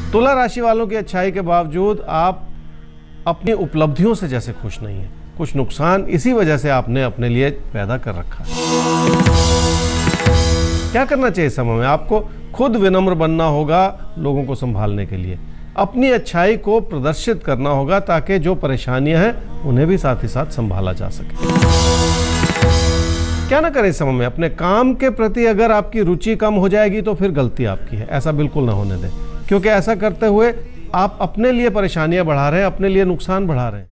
तुला राशि वालों की अच्छाई के बावजूद आप अपनी उपलब्धियों से जैसे खुश नहीं है। कुछ नुकसान इसी वजह से आपने अपने लिए पैदा कर रखा है। क्या करना चाहिए इस समय में? आपको खुद विनम्र बनना होगा लोगों को संभालने के लिए। अपनी अच्छाई को प्रदर्शित करना होगा ताकि जो परेशानियां हैं उन्हें भी साथ ही साथ संभाला जा सके। क्या ना करें इस समय में? अपने काम के प्रति अगर आपकी रुचि कम हो जाएगी तो फिर गलती आपकी है। ऐसा बिल्कुल ना होने दें, क्योंकि ऐसा करते हुए आप अपने लिए परेशानियां बढ़ा रहे हैं, अपने लिए नुकसान बढ़ा रहे हैं।